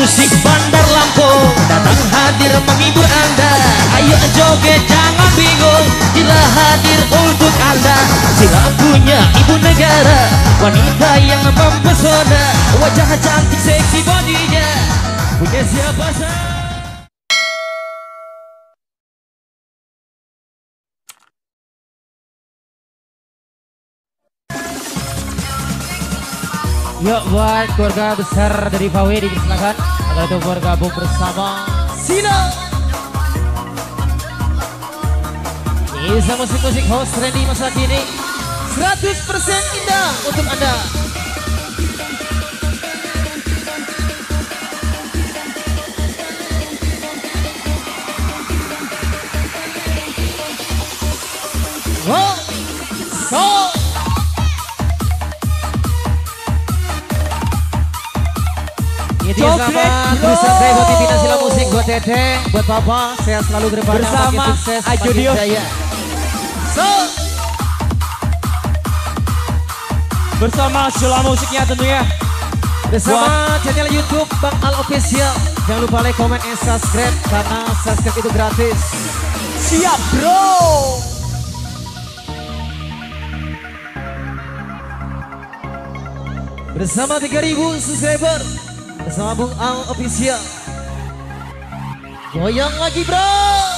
musik Bandar Lampung datang hadir menghibur Anda. Ayo joget jangan bingung, bila hadir untuk Anda. Sila punya ibu negara, wanita yang mempesona, wajah cantik seksi bodinya. Punya siapa sah? Yuk buat keluarga besar dari VW dipersilakan agar untuk bergabung bersama Sino. Bisa musik-musik host trendy masa kini 100% indah untuk Anda. Wow, so selamat bersama buat pimpinan Sila Musik, buat Teteh, buat Papa, saya selalu ke depannya bersama sukses Ajo Dio. So bersama Sila Musiknya tentunya, bersama channel YouTube Bang Al Official. Jangan lupa like, comment, and subscribe karena subscribe itu gratis. Siap bro. Bersama 3000 subscriber, bersama Bung Al Official. Goyang lagi bro.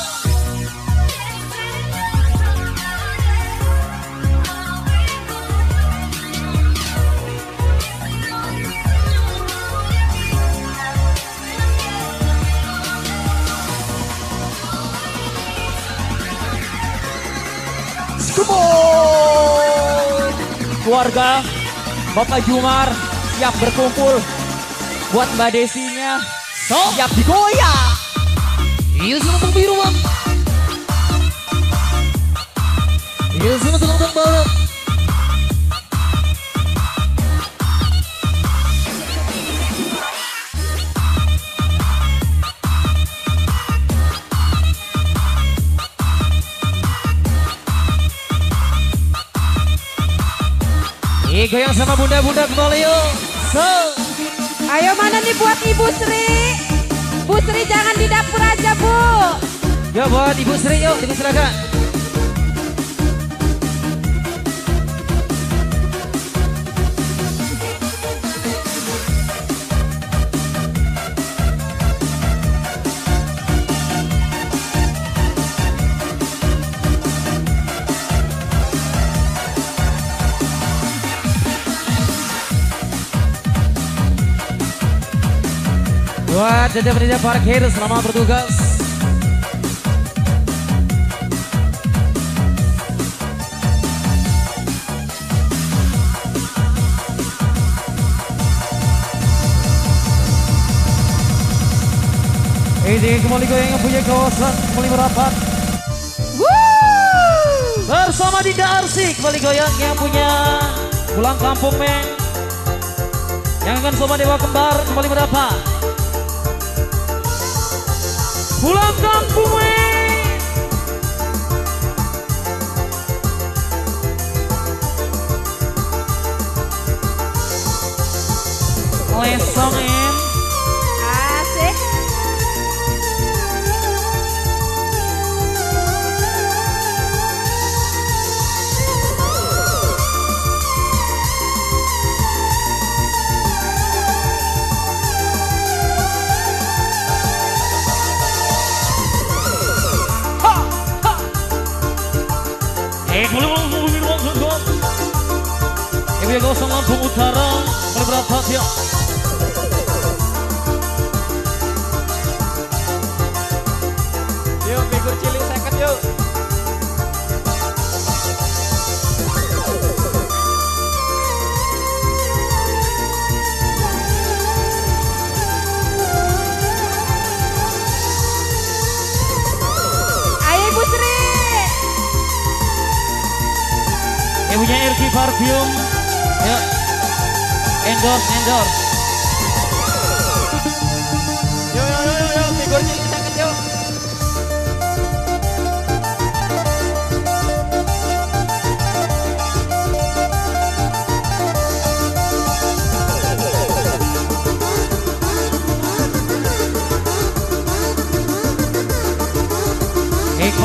Keluarga Bapak Jumar siap berkumpul. Buat Mbak Desinya siap digoyang. Iya sama Bang Biru bang. Iya sama Bang Barat. Goyang sama bunda-bunda kembali yuk. Ayo mana nih buat Ibu Sri. Bu Sri jangan di dapur aja Bu. Yuk buat Ibu Sri yuk, dipersilakan. Buat jajah-jajah parkir selama bertugas. Ini kembali goyang yang punya kawasan kembali merapat. Bersama Dinda Arsik kembali goyang yang punya pulang kampung men. Yang akan Sobat Dewa Kembar kembali merapat. Pulang kampung men. Lesong men. Asik. Ibu Gosong Lampung Utara mulai berapat ya. Yuk figur cilik seket yuk. Ayo Ibu Sri. Ibunya RG Parfum. Ya. Endorse. Yuk figur cilik seket yuk.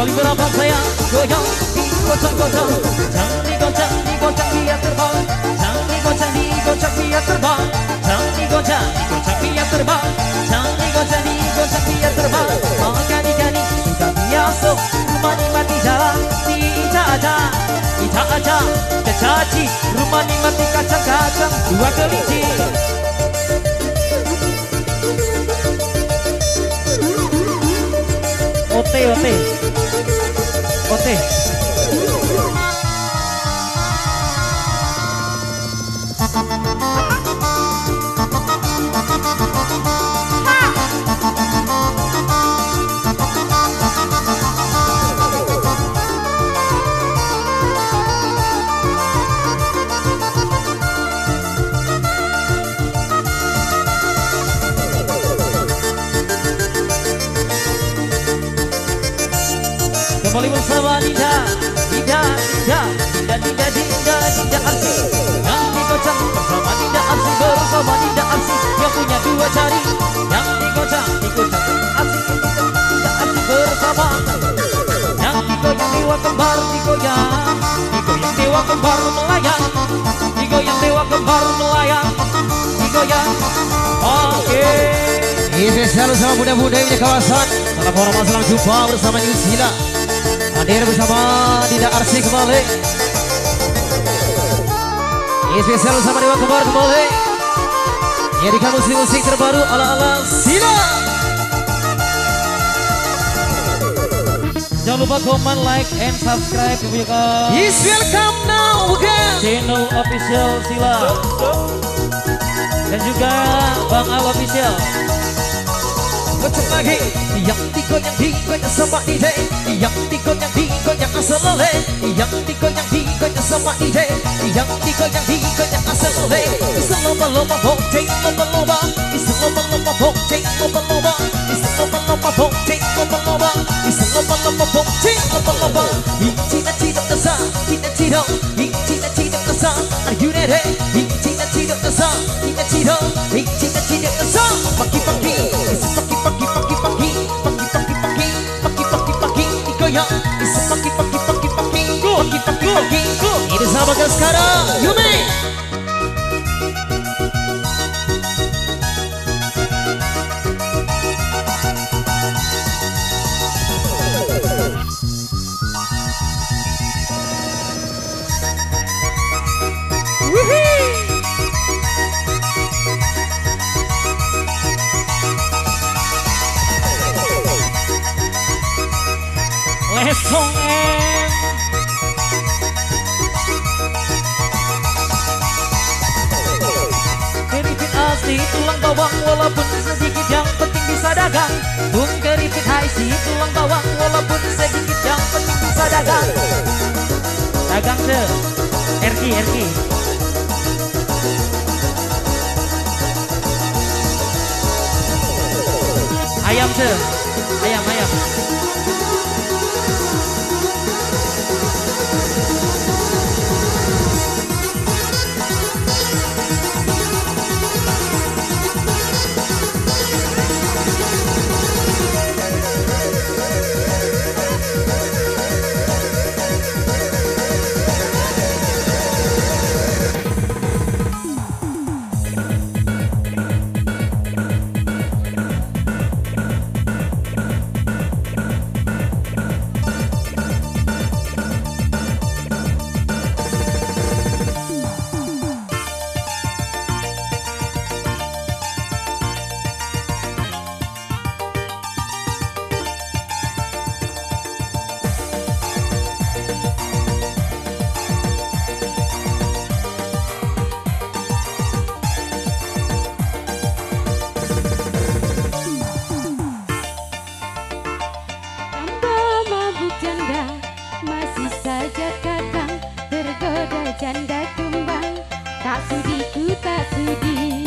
Kembali berapa sayang, goyang, digocang-gocang. Jangan digocang, digocang biar terbang. Jangan digocang, digocang biar terbang. Jangan digocang, digocang biar terbang. Jangan digocang, digocang biar terbang. Gani-gani sudah biasa, rumah nikmati jalan dijajah. Dijajah, cacaci, rumah nikmati kacang-kacang. Dua kelinci. Ote. Kembali bersama Dinda Arsi. Yang digocang bersama Dinda Arsi, bersama Dinda Arsi yang punya dua jari. Yang digocang Arsi, Dinda Arsi bersama. Yang digoyang dewa kembar, digoyang dewa kembar melayang. Digoyang dewa kembar melayang, digoyang. Oke. Spesial sama muda-muda di kawasan. Salam hormat, salam jumpa bersama New Sila. Hadir bersama Dinda Arsi kembali. Spesial sama Dewa Kembar kembali. Menjadikan musik-musik terbaru ala-ala Sila. Jangan lupa komen, like, and subscribe kebanyakan. Is welcome now again. Channel official Sila dan juga Bang Al official. Goceng lagi, yang digoyang sama DJ, yang digoyang asal lele, yang digoyang sama DJ, yang digoyang asal lele. Iselomba-lomba bonceng, lomba-lomba, iselomba-lomba bonceng, lomba-lomba, iselomba-lomba bonceng, lomba-lomba, iselomba-lomba bonceng, lomba-lomba. Cina-cina kasa, cina-cina kasa, are you ready? Cina-cina kasa, cina-cina kasa, pagi-pagi, pagi-pagi, digoyang, pagi-pagi. Ini sama kan sekarang, Yumi. Lesong keripik asli tulang bawang, walaupun sedikit yang penting bisa dagang. Bung keripik haisi tulang bawang, walaupun sedikit yang penting bisa dagang. Dagang se RK ayam se ayam janda kembang, tak sudi ku tak sudi.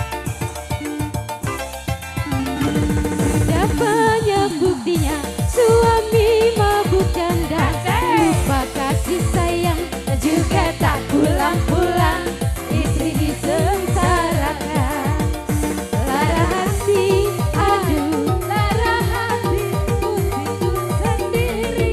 Sudah banyak buktinya suami mabuk janda, lupa kasih sayang dan juga tak pulang-pulang. Istri disengsarakan, lara hati, aduh lara hati, ku bingung sendiri.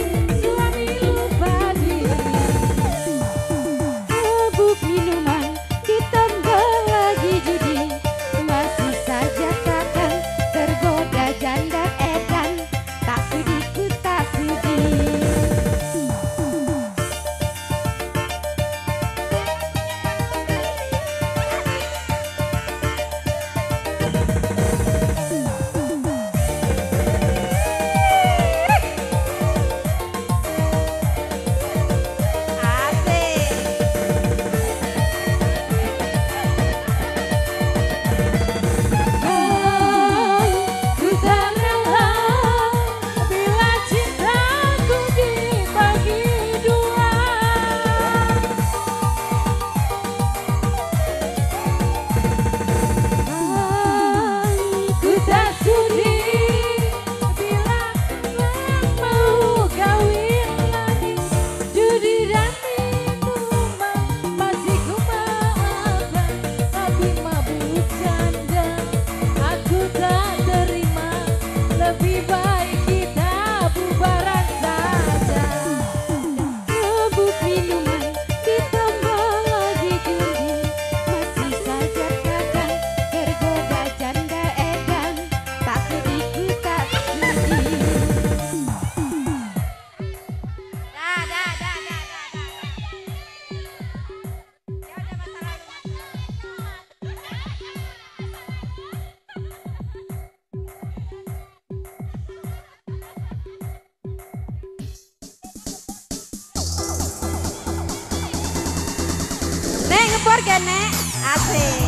nyawer gene. Asik.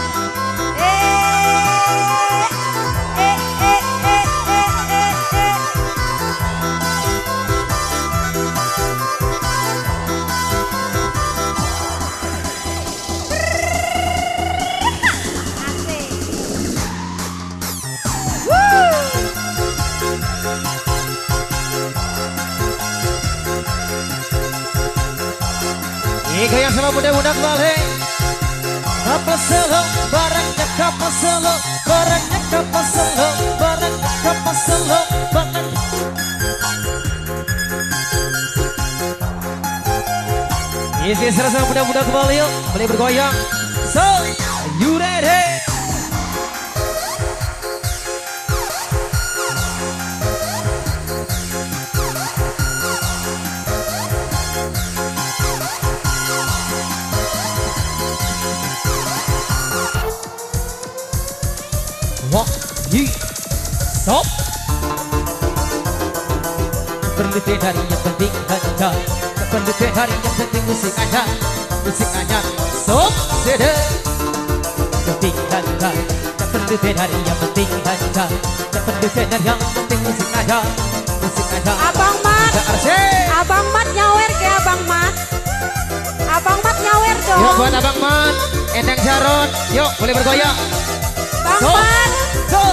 Goyang sama budak-budak balik. Kapal selo, barangnya kapal selo, barangnya kapal selo, barangnya kapal selo, barang. Isi serasa budak-budak balik yuk, boleh bergoyang. So, you ready? Stop. Penelitian hari yang penting ada. Penelitian hari yang penting musik aja. Musik aja. Stop. Sede. Penting ada. Penelitian hari yang penting ada. Penelitian hari yang penting musik aja. Musik aja. Abang Mat. Abang Mat nyawer ke Abang Mat. Abang Mat nyawer dong. Yuk buat Abang Mat. Endang Jarot. Yuk boleh bergoyang. Bang Mat. Stop.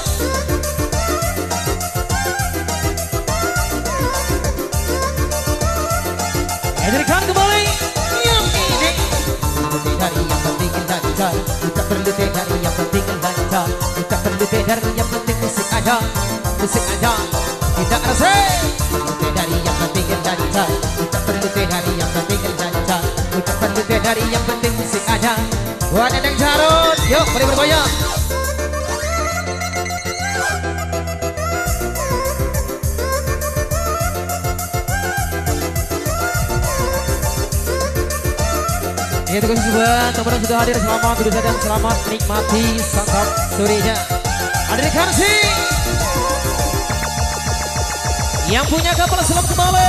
Hadirkan kembali yang ini. Dari yang penting lancar, kita perlu dari yang penting lancar, kita perlu dari yang penting musik aja, kita rasa. Dari yang penting lancar, kita perlu dari yang penting lancar, kita perlu dari yang penting musik aja. Buat Endang Jarot, yuk boleh bergoyang. Ya terima kasih buat teman-teman sudah hadir, selamat duduk dan selamat menikmati santap sorenya. Hadirkan sih yang punya kapal selam kembali.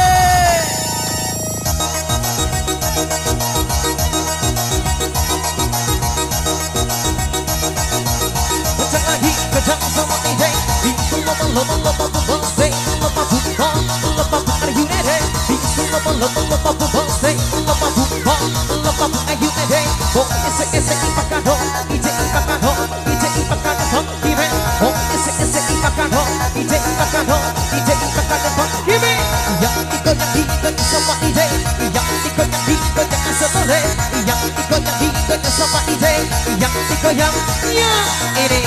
Kencang lagi, kencang sama ide. Itu lomba bonsai, lomba bumbong, lomba are you ready? Itu lomba bonsai, lomba bumbong, lomba are you ready? Oh ese ipakado, ije ipakado, ije ipakado, give. Oh ese ipakado, ije ipakado, ije ipakado, give. Yang ikut sama ide, yang ikut sama le, yang ikut sama ide, yang ikut yang ini.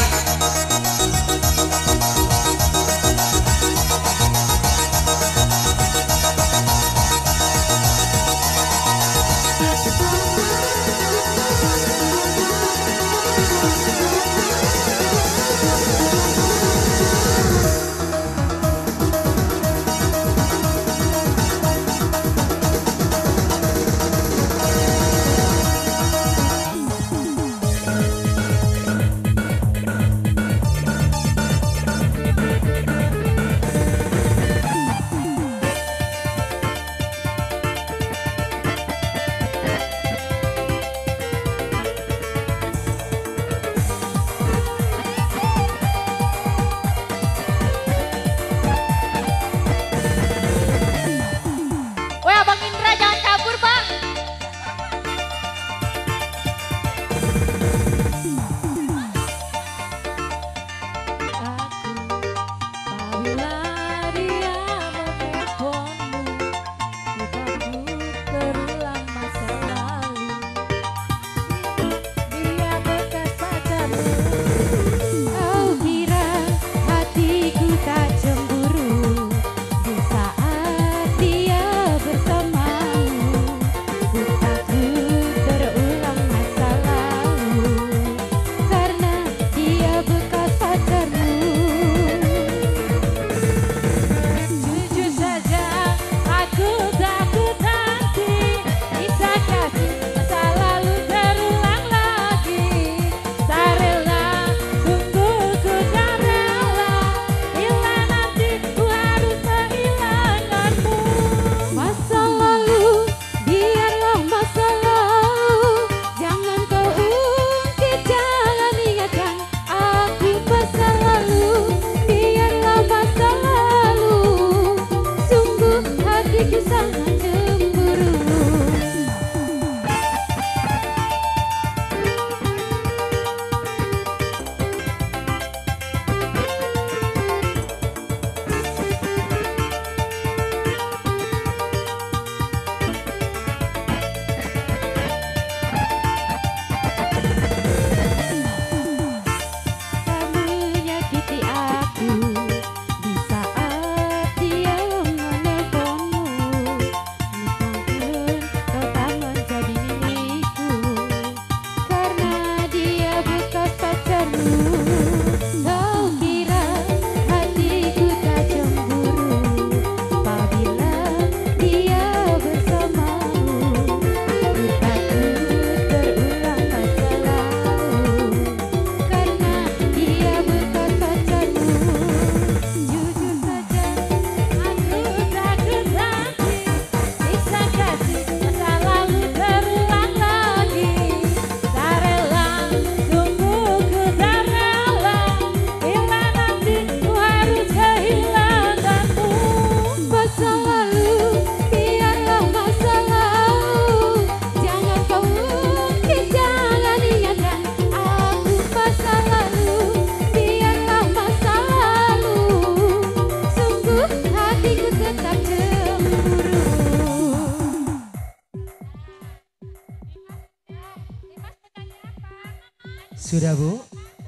Sudah Bu?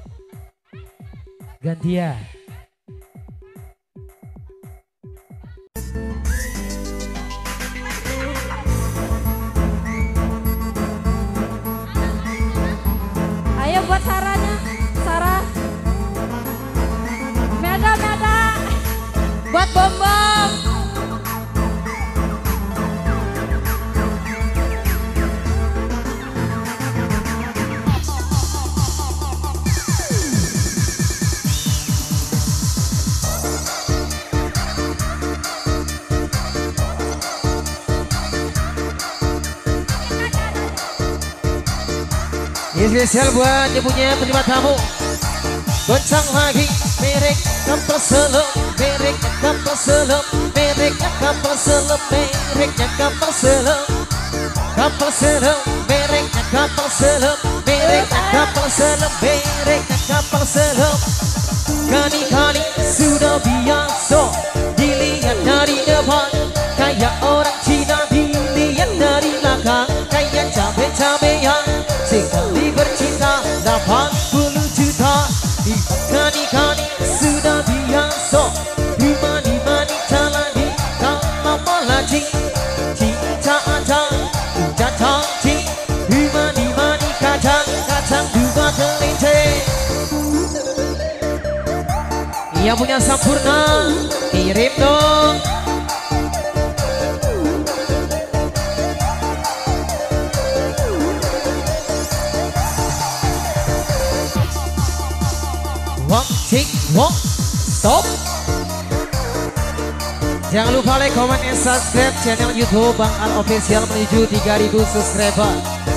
Gantian. Ayo buat Sarahnya, Sarah. Meda, Meda. Buat Bom Bom. Ini spesial buat ibunya penerima tamu. Goncang lagi, merek kapal selam, mereknya kapal selam, mereknya kapal selam, mereknya kapal selam, kapal selam, mereknya kapal selam, mereknya kapal selam, mereknya kapal selam. Kali-kali sudah biasa dilihat dari depan, kayak orang Cina dilihat dari belakang, kayak cabe-cabean. Sekali bercinta 80 juta, kali-kali sudah biasa. Dimani-mani jalani kalau melaju, cinta aja udah cantik. Dimani-mani kacang-kacang juga kelinci. Ia punya sempurna, kirim dong. One, tick, one, stop. Jangan lupa like, comment, and subscribe channel YouTube Bang Al Official menuju 3000 subscriber.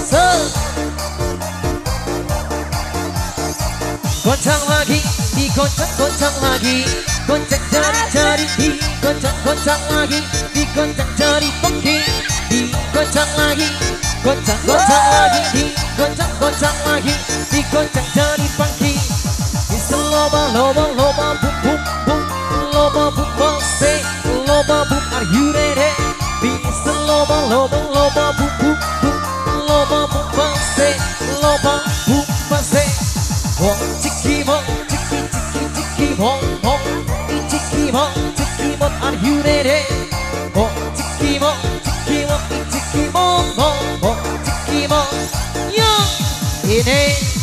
Goncang lagi, digoncang lagi, goncang jari-jari, digoncang lagi, digoncang jari pengki, digoncang lagi, goncang lagi, digoncang lagi, digoncang jari pengki. Loba, loba, loba, boom, boom, boom, loba, boom, boom, say, loba, boom, are you ready? This loba, loba, loba, boom, boom, boom, loba, boom, boom, say, loba, boom, boom, say. Wong, chiki, wong, chiki, chiki, chiki, wong, wong, chiki, wong, are you ready? Wong, chiki, wong, chiki, wong, wong, chiki, wong, yang ini.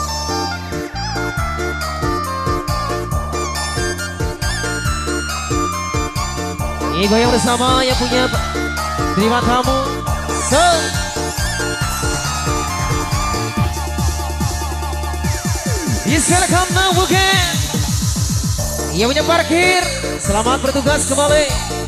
Ini goyang bersama yang punya terima tamu. Yes, welcome now again. Yang punya parkir, selamat bertugas kembali.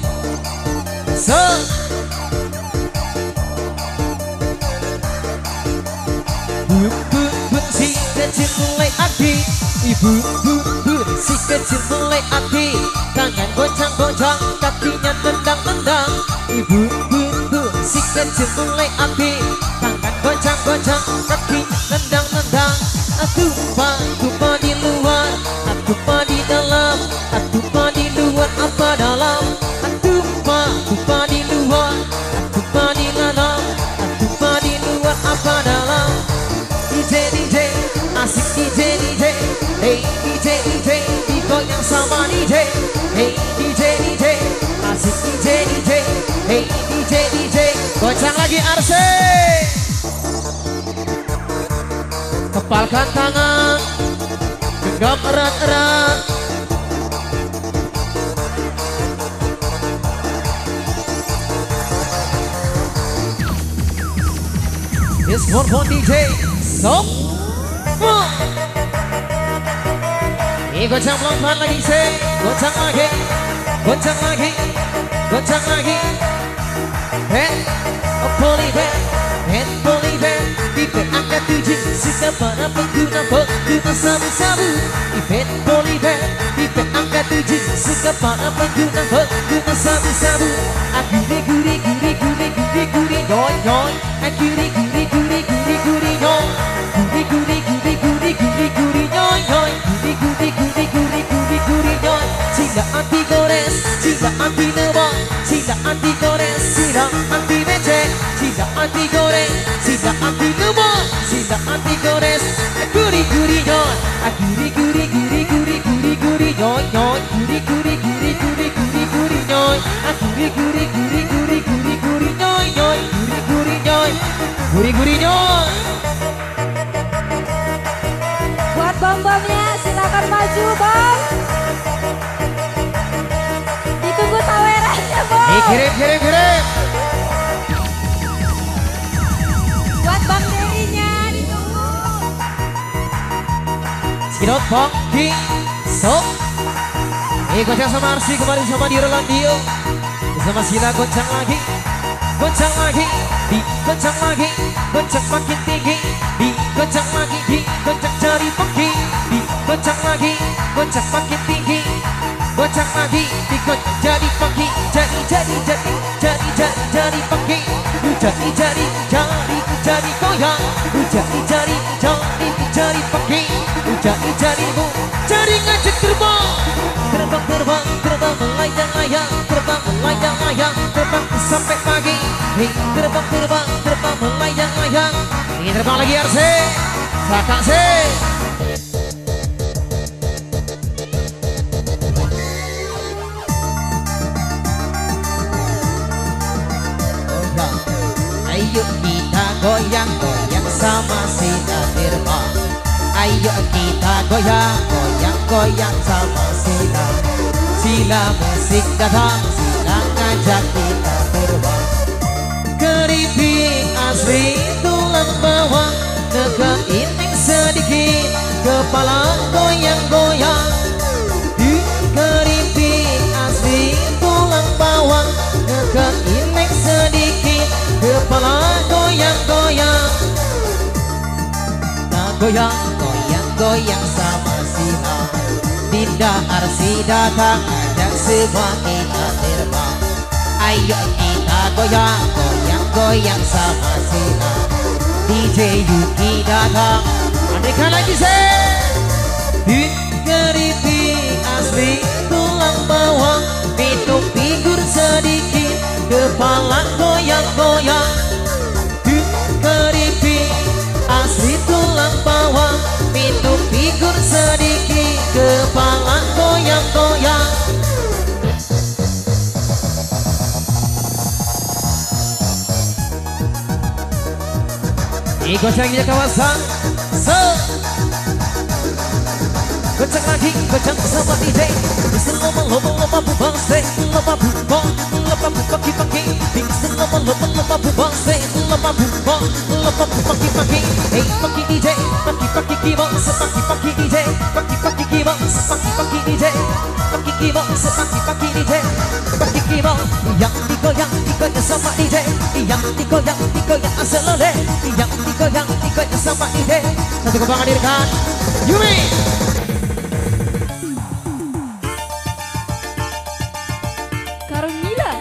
Si kecil mulai adik, ibu si kecil mulai adik, tangan goncang-goncang, kakinya tendang-tendang. Ibu si kecil mulai adik, tangan goncang-goncang, kakinya tendang-tendang. Tumpah di luar, tumpah di dalam, tumpah di luar apa dalam. Tumpah di luar, tumpah di dalam, tumpah di luar apa dalam. DJ, asik DJ, hey DJ, digoyang sama DJ, hey DJ, asik DJ, hey DJ, goncang lagi Arse. Kepalkan tangan, genggam erat-erat. This one DJ, stop. Ini goncang pelan-pelan lagi say, goncang lagi, goncang lagi, goncang lagi. Head, polyband, head polyband. Event angkat 7, suka para pengguna sabu-sabu. Event polyband, event angkat 7, suka para pengguna sabu-sabu. Guri, goy, goy. Guri, goy. Guri, goy, goy. Guri, goy. Cinta anti gores, cinta anti nebak, cinta anti gores, cinta anti becek, cinta anti goreng, cinta anti nebak, cinta anti gores. Guri, Guri guri guri guri guri guri nyoy nyoy. Guri guri guri guri guri guri nyoy. Guri guri guri guri guri guri nyoy nyoy. Guri guri nyoy. Guri guri nyoy. Buat bom-bomnya silakan maju bom. Ditunggu tawerannya bom. Kirim kirim kirim. Buat Bang Derinya ditunggu. Skidot Bang King Sok. Goncang sama Arsi kemarin sama di Rolandio. Bersama Sila goncang lagi. Goncang lagi, goncang lagi, goncang makin tinggi, goncang lagi, goncang jari pagi, goncang lagi, goncang makin tinggi, goncang lagi, goncang jari pagi, jari pagi, jari goyang, jari pagi, jarimu, jari ngajak terbang, terbang melayang-layang, terbang melayang-layang, terbang sampai pagi. Terbang melayang-layang. Ini terbang lagi RC. Kakak C. Ayo kita goyang-goyang sama Sila terbang. Ayo kita goyang-goyang sama Sila. Sila musik datang, Sila ngajak kita terbang. Keripik asli tulang bawang, dekat ining sedikit, kepala goyang-goyang. Keripik asli tulang bawang, dekat ining sedikit, kepala goyang-goyang. Nah goyang-goyang sama Sila. Dinda Arsi datang, ajak semua kita terbang. Ayo kita goyang-goyang sama Sila. DJ Yuki datang, andaikan lagi keripik asli tulang bawang, minum figur sedikit, kepala goyang-goyang. Keripik asli tulang bawang, minum figur sedikit, kepala goyang-goyang. Goncang ya kawasan. Goncang lagi, goncang sama DJ. Bisa lomba bubang stay, lomba bubang pagi-pagi. Bisa lomba bubang stay, lomba pagi-pagi. Hey pagi DJ, pagi-pagi keyboard, sepagi-pagi DJ, pagi-pagi keyboard, sepagi-pagi DJ, pagi keyboard, sepagi-pagi DJ, pagi keyboard. Yang digoyang sama DJ, yang digoyang asalole, yang digoyang sama DJ. Satu kebanggaan dirikan Yumi. Carmila.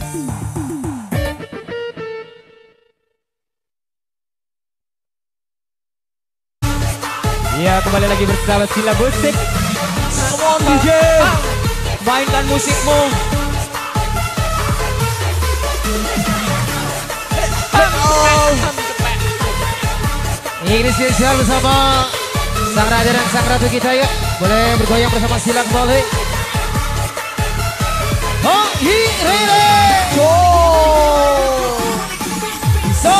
Ya, kembali lagi bersama Sila Musik. Come on DJ, mainkan musikmu. Ini spesial bersama sang raja dan sang ratu kita ya. Boleh bergoyang bersama Sila kembali. Oh, hi, rere. So.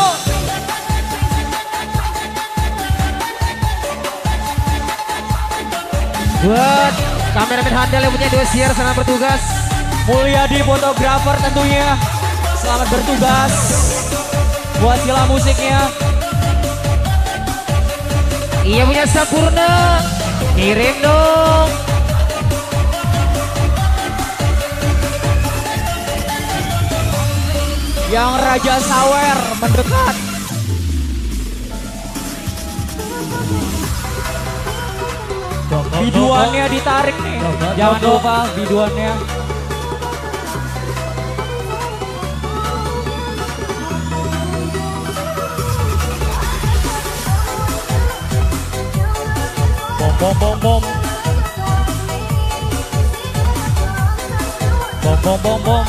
Buat kameramen handal yang punya 2 siar, selamat bertugas. Mulyadi fotografer tentunya, selamat bertugas. Buat Sila Musiknya. Iya punya Sampurna, kirim dong. Yang Raja Sawer mendekat. Biduannya ditarik nih, jangan lupa biduannya. Bom bom bom bom bom bom bom.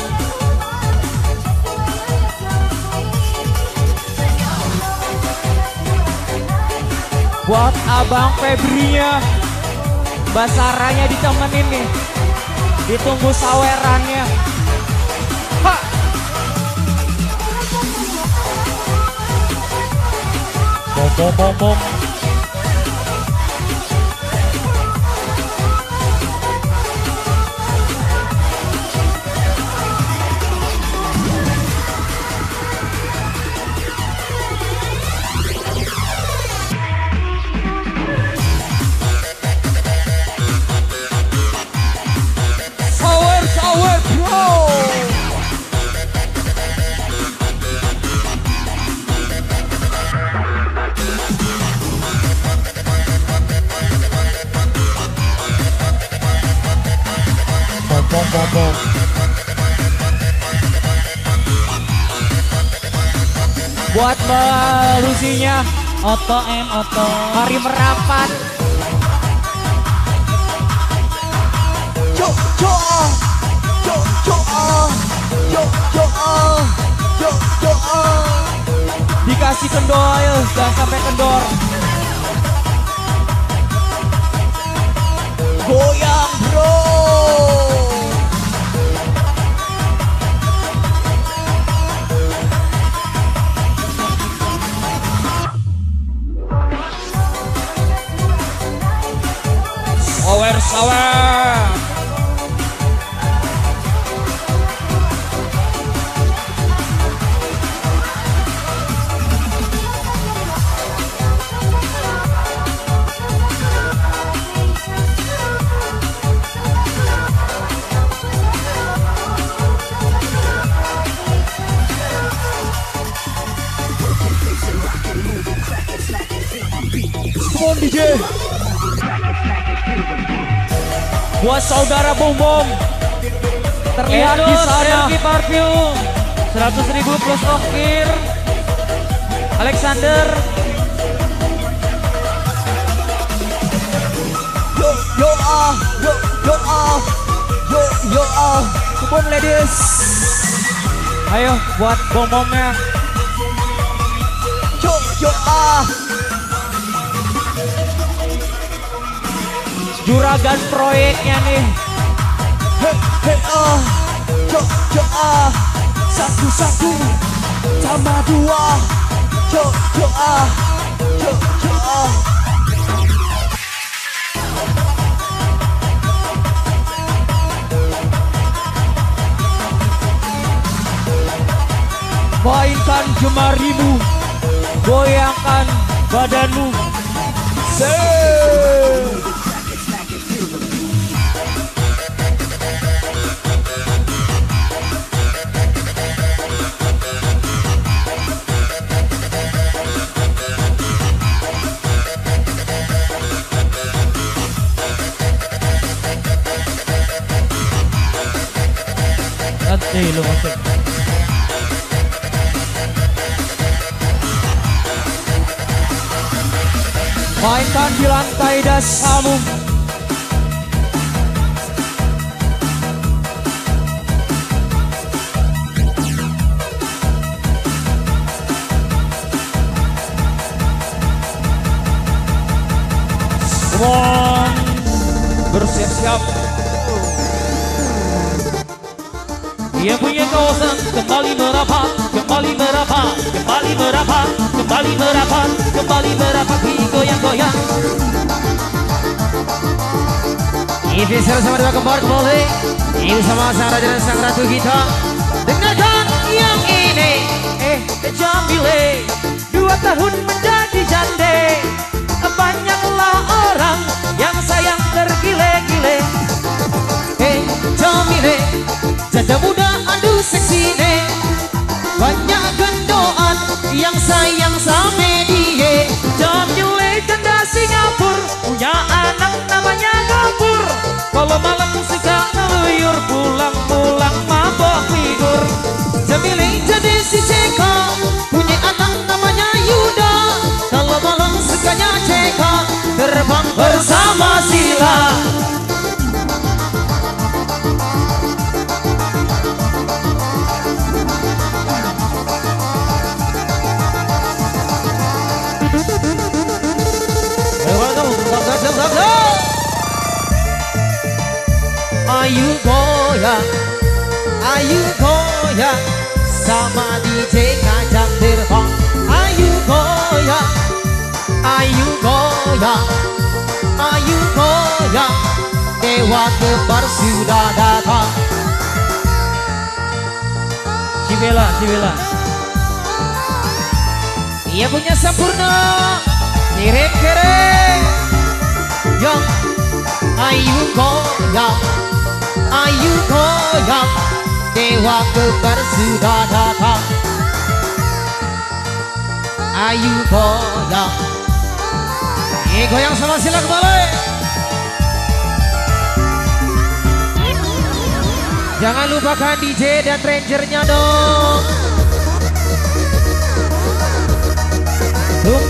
Buat Abang Febrinya, Mbak Saranya ditemenin nih, ditunggu sawerannya. Ha! Bom bom bom bom. Buat Mbak Lusinya, Oto M Oto, mari merapat. Dikasih kendor, jangan sampai kendor. Goyang bro. Sawer. Come on DJ. Buat saudara Bom Bom, terlihat di sana. Sergi Parfum 100.000 plus ongkir. Alexander. Come on ladies. Ayo buat Bom Bomnya. Juragan proyeknya nih. Satu tambah 2. Mainkan jemarimu, goyangkan badanmu. Nanti lu masuk. Mainkan di lantai dasarmu. Semua bersiap-siap. Ia punya kawasan kembali merapat, kembali merapat, kembali merapat, kembali merapat, kembali merapat, goyang-goyang. Ini sama dua kembar kembali. Ini sama sang raja dan sang ratu kita. Dengarkan yang ini. Jamile 2 tahun menjadi jande. Banyaklah orang yang sayang tergile-gile. Jamile janda muda aduh seksi nih. Banyak gendoan yang sayang sama dia. Jamile janda Singapura, punya anak namanya Gapur. Kalau malam suka ngeluyur, pulang-pulang mabok figur. Jamile jadi si Ceka, punya anak namanya Yuda. Kalau malam sukanya Ceka, terbang bersama Sila. Ayu goyang, ayu goyang, sama DJ ngajak terbang. Ayu goyang, ayu goyang, ayu goyang, dewa kembar sudah datang. Cibela, Cibela. Ia punya sempurna, kere-kere. Yang ayu goyang, ayu goyang, dewa kembar sudah datang. Ayu goyang, goyang sama Sila kembali. Jangan lupakan DJ dan rangernya dong. Dung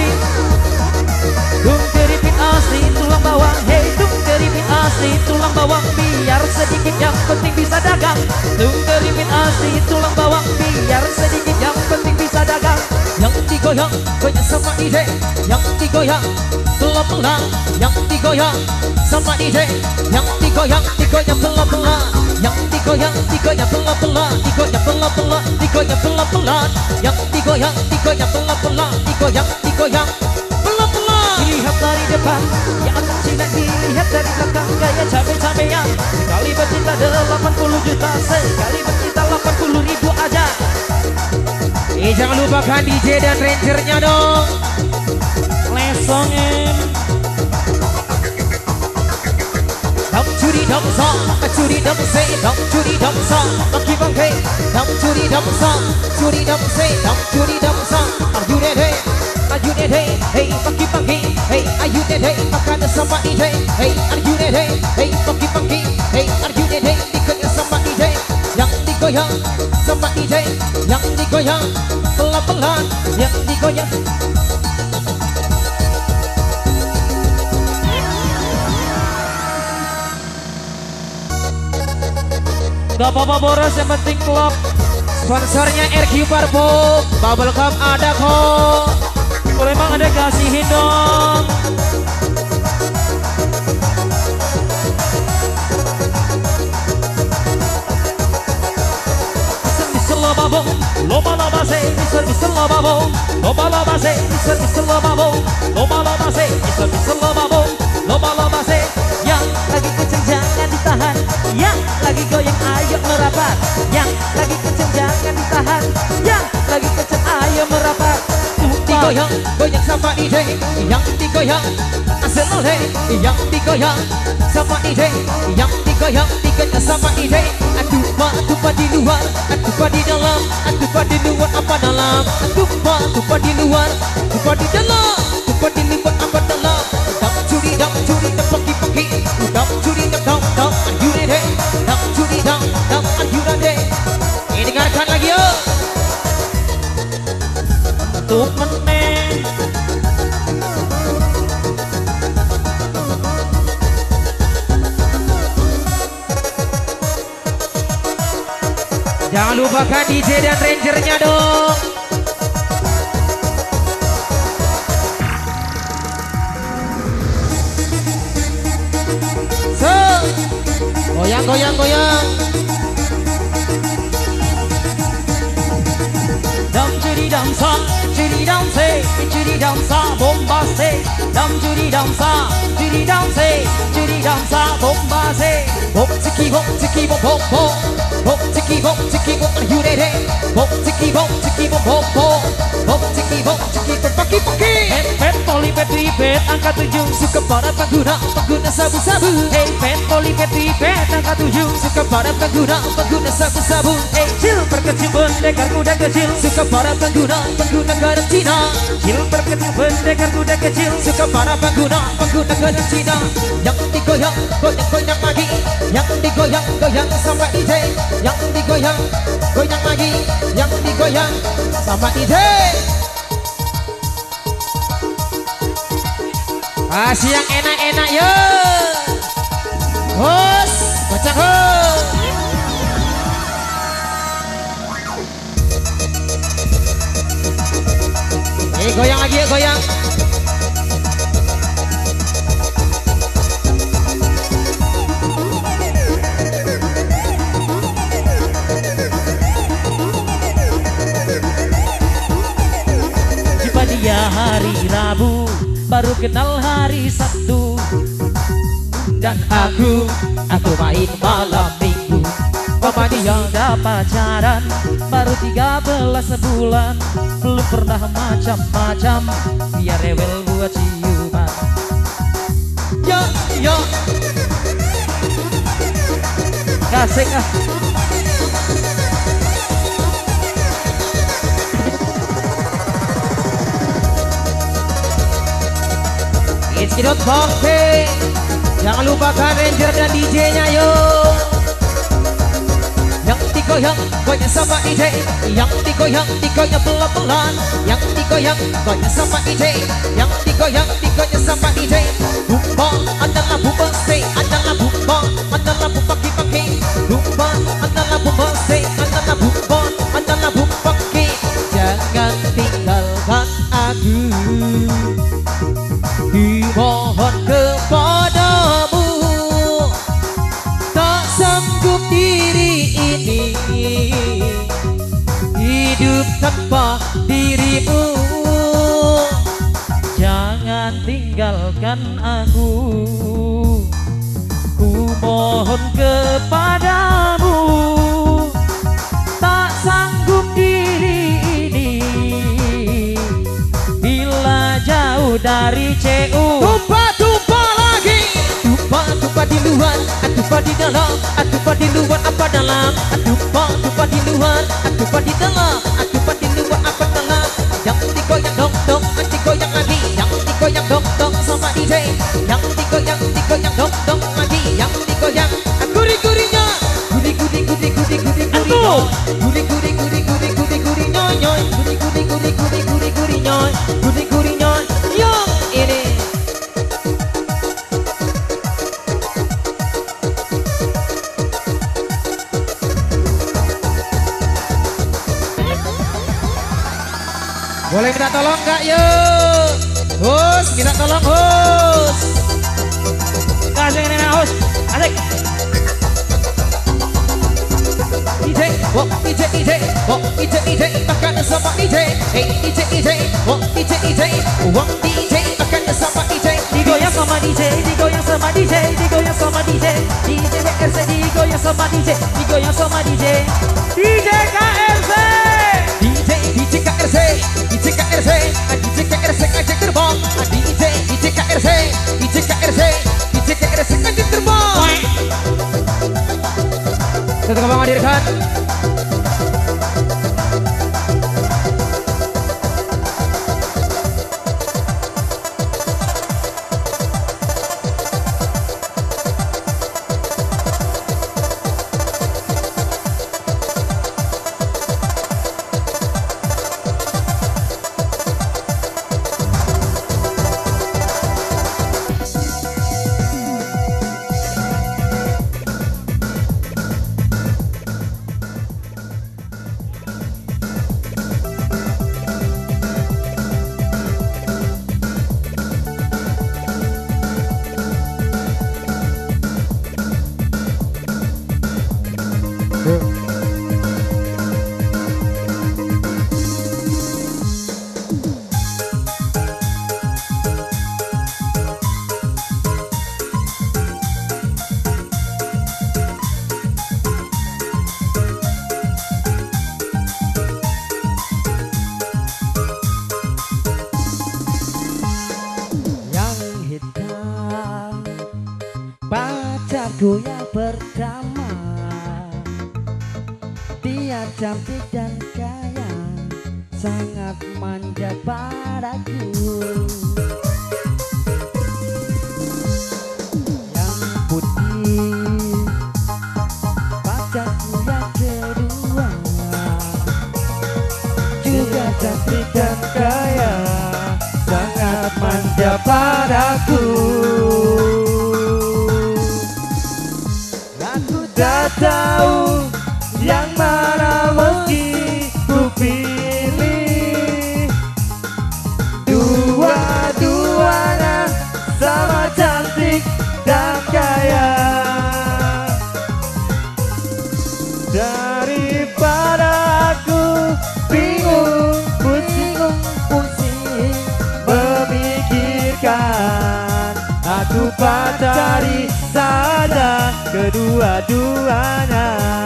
keripit asli tulang bawang. Hey, dung keripit asli tulang bawang. Biar sedikit yang penting bisa dagang. Dung keripit asli tulang bawang. Biar sedikit yang penting bisa dagang. Yang digoyang, goyang sama DJ. Yang digoyang, pelan-pelan. Yang digoyang sama DJ. Yang digoyang, digoyang pelan-pelan. Yang digoyang, digoyang pelan-pelan. Digoyang pelan-pelan, digoyang pelan-pelan. Yang digoyang, digoyang pelan-pelan. Digoyang, digoyang pelan-pelan. Dilihat dari depan, ya anak Cina. Dilihat dari belakang, gaya cabe-cabean. Sekali bercinta 80 juta, sekali bercinta 80 ribu aja. Jangan lupakan DJ dan rangernya dong. Lesongin. Don't curi don't song, curi don't say, don't curi don't song, monkey monkey, don't curi don't song, curi don't say, don't curi don't song. Are you ready? Are you ready? Hey, monkey monkey, hey, are you ready? Makan sama DJ. Hey, are you ready? Hey, monkey monkey, hey, are you ready? Dikoyang sama DJ. Yang digoyang sama DJ. Yang digoyang pelan-pelan. Yang digoyang. Gak apa-apa boros, yang penting klub. Sponsornya RQ Parfum, Bubble Gum ada kok. Kalau emang ada kasihin dong. Misal lobabo, loba-loba se. Misal lobabo, loba-loba se. Misal lobabo, loba-loba se. Misal lobabo, loba-loba se. Yang lagi kenceng jangan ditahan. Yang lagi goyang ayo merapat. Yang lagi kenceng jangan ditahan. Yang lagi kenceng ayo merapat. Digoyang, goyang sama DJ. Yang digoyang asal oleh. Yang digoyang sama DJ. Yang digoyang, digoyang sama DJ. Tupa di luar, tupa di dalam. Tupa di luar apa dalam. Tupa di luar, tupa di dalam. Tupa di luar apa dalam. Dam curi, pagi-pagi. Dam curi, dam. Are you ready? Dam curi, dam. Are you ready? Dengarkan lagi yuk. Untuk meneng lupakan DJ dan rangernya dong. So, goyang, goyang, goyang. Dam judi dam sa, judi dam sa, bombase. Dam judi dam sa, judi dam sa, bombase. Bop tiki bop tiki bop bop bop. Bop tiki bop you ready? Bop tiki bop bop bop. Bop tiki bop paki paki. Pet poli pet ribet angka 7 Suka para pengguna sabu-sabu. Hey pet poli pet ribet angka 7 Suka para pengguna sabu-sabu. Hey cil perkecil pendekar kuda kecil Suka para pengguna garam Cina. Cil perkecil pendekar kuda kecil Suka para pengguna garam Cina. Yang digoyang, goyang lagi. Yang digoyang, goyang sama DJ. Yang digoyang, goyang lagi. Yang digoyang sama DJ. Kasih yang enak-enak yo. Hos, kocak hos. Goyang lagi ya, goyang. Jumpa dia hari Rabu, baru kenal hari Sabtu. Dan aku main malam minggu. Mama dia udah pacaran, baru 13 bulan. Belum pernah macam-macam, biar rewel buat ciuman. Yo, yo. Kasih ah. It's Kidot Bangke. Jangan lupakan ranger dan DJ-nya yo. Yang digoyang, goyang sama DJ. Yang digoyang, pelan-pelan. Yang digoyang, goyang sama DJ. Yang digoyang sama DJ. Bumba adalah bumba stay, adalah bumba, adalah bumba paki-paki. Bumba adalah bumba stay, adalah bumba, adalah bumba paki. Jangan tinggalkan aku. Dimohon kepadamu, tak sanggup diri ini hidup tanpa dirimu. Jangan tinggalkan aku, ku mohon kepadamu. Tak sanggup diri ini bila jauh dari CU. Tumpah lagi. Tumpah di luar, tumpah di dalam, tumpah di luar apa dalam. Tumpah di luar, tumpah di dalam, tumpah di luar apa dalam. Yang digoyang dong, digoyang lagi. Yang digoyang dong sama DJ. Yang digoyang dong lagi. Yang digoyang guri-gurinya. Guri-guri nyoy. Guri-guri nyoy. Guri-guri nyoy. Guri-guri nyoy. Yo ini. Boleh minta tolong gak yuk? Hus, minta tolong hus. Kasih ini hus, asik. DJ, wok DJ, makan sama DJ. Hey DJ, wok DJ, wok DJ, makan sama DJ. Digoyang sama DJ, digoyang sama DJ, digoyang sama DJ. DJ KRC digoyang sama DJ, digoyang sama DJ. DJ KRC. DJ KRC ngajak terbang. DJ KRC ngajak terbang. Satu kembang hadirkan. pacarku yang pertama. Dia cantik dan kaya, sangat manja padaku. Yang putih pacarku yang kedua, juga cantik dan kaya, sangat manja padaku. Aku tak tahu yang mana mesti ku pilih. Dua-duanya sama cantik dan kaya. Daripada aku bingung, pusing memikirkan, aku pacari saja kedua-duanya.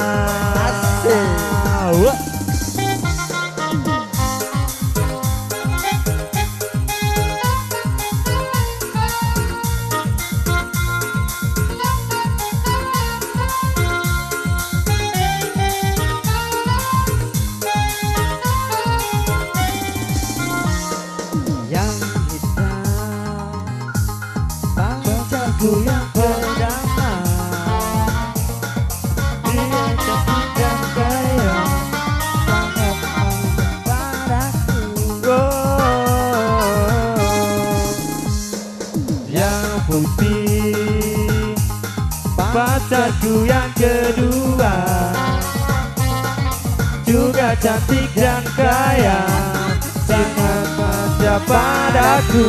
Yang hitam pacarku yang pertama, dia cantik dan kaya, sangat manja padaku. Yang putih pacarku yang kedua, juga cantik dan kaya, sangat manja padaku.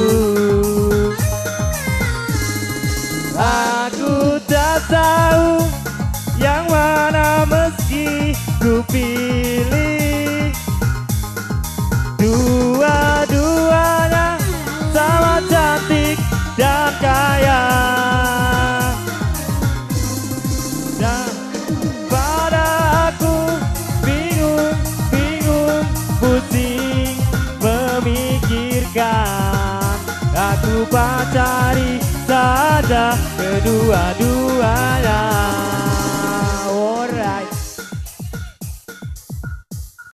Aku tak tahu yang mana mesti ku pilih. Dua-duanya sama cantik dan kaya. Dan pada aku bingung, pusing memikirkan, aku pacari saja kedua-duanya.